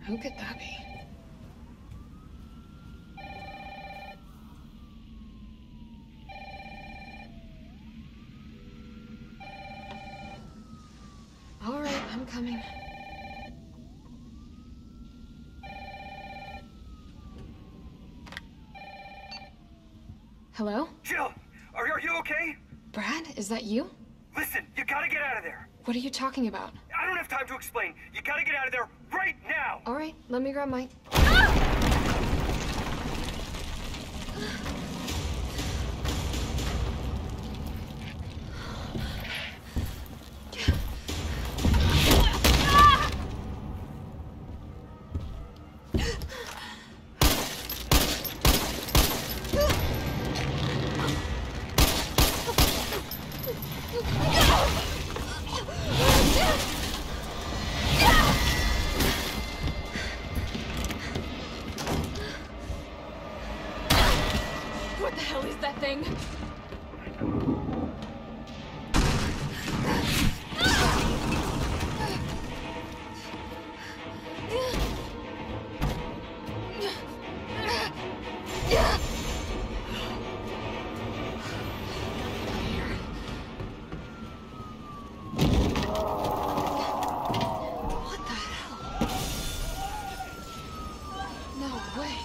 Who could that be? All right, I'm coming. Hello? Jill, are you okay? Brad, is that you? Listen, you gotta get out of there. What are you talking about? I don't have time to explain. You gotta get out of there right now. All right, let me grab my... What the hell is that thing? What the hell? No way.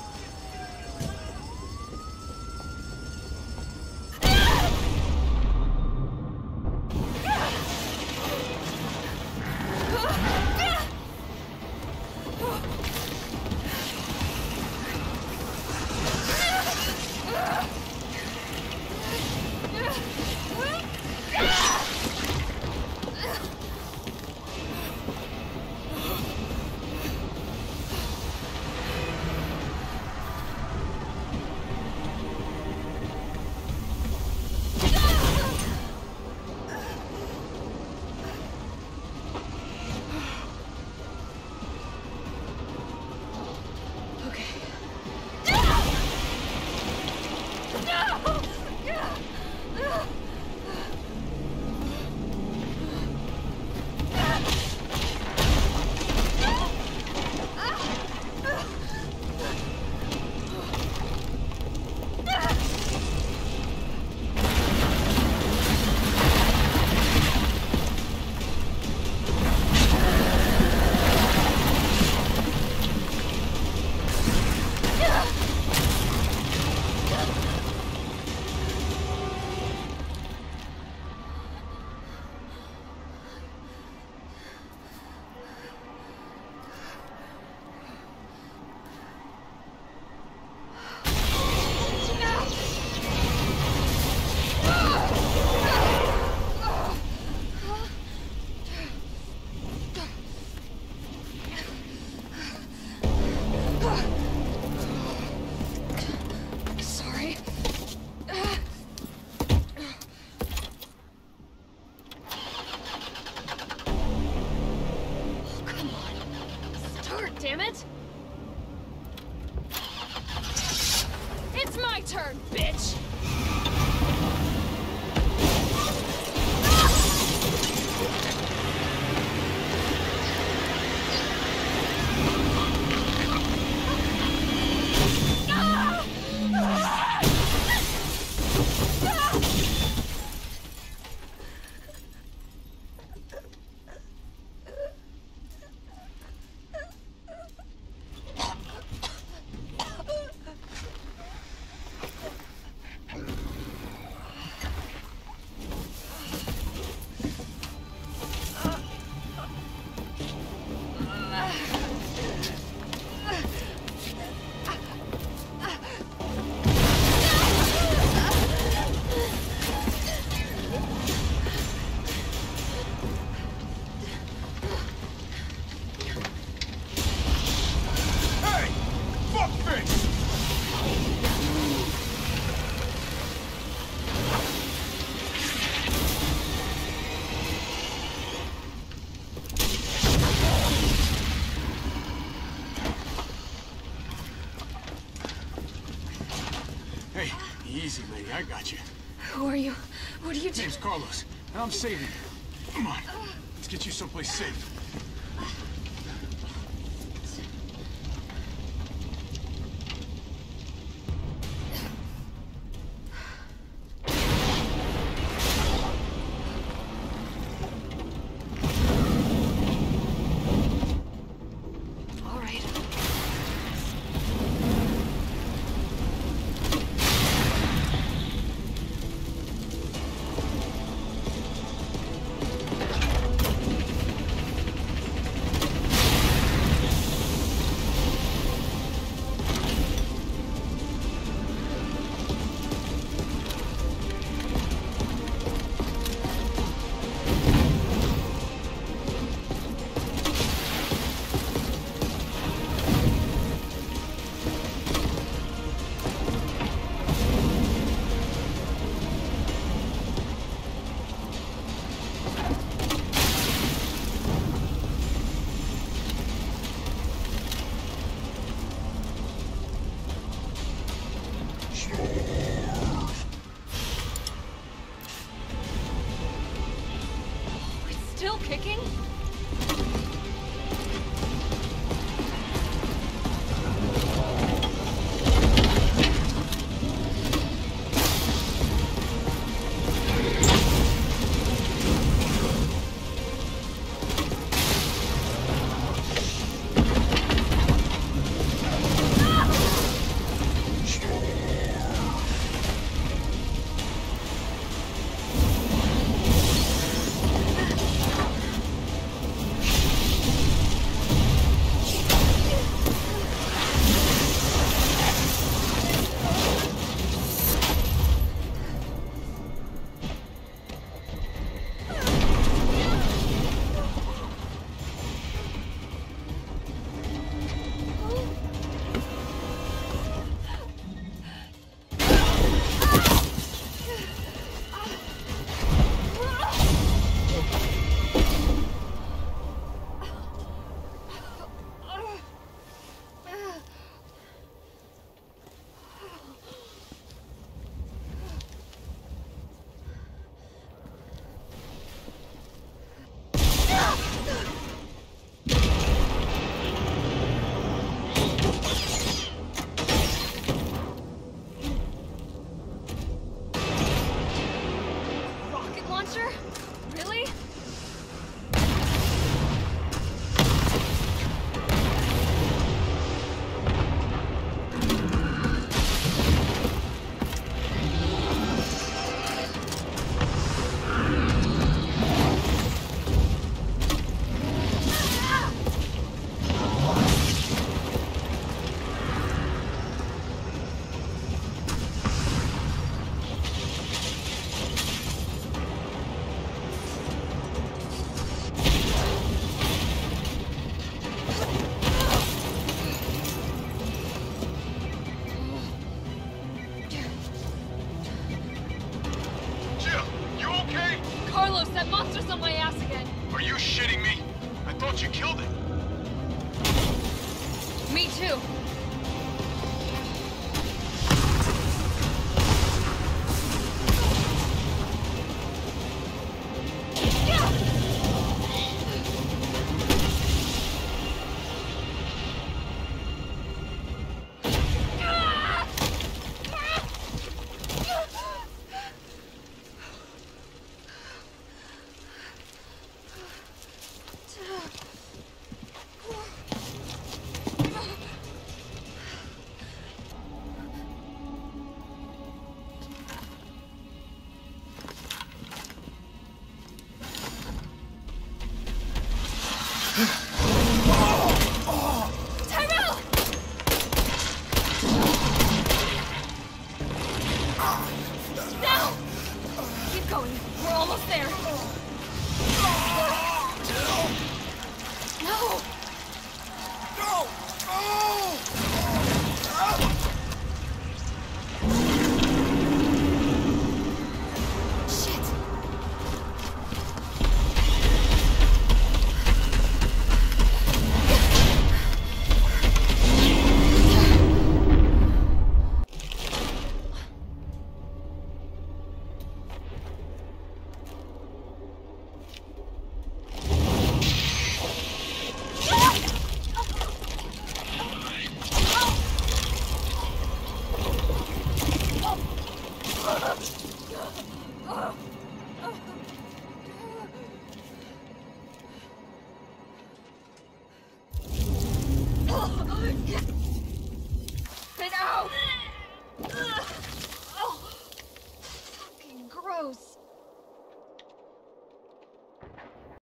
Sorry. Oh, come on. Start, damn it! It's my turn, bitch! Easy, lady. I got you. Who are you? What are you doing? Name's Carlos, and I'm saving you. Come on. Let's get you someplace safe. It's still kicking? Really? Carlos, that monster's on my ass again. Are you shitting me? I thought you killed it. Me too. Tyrell! Now! Keep going. We're almost there. No! Shit! Get out!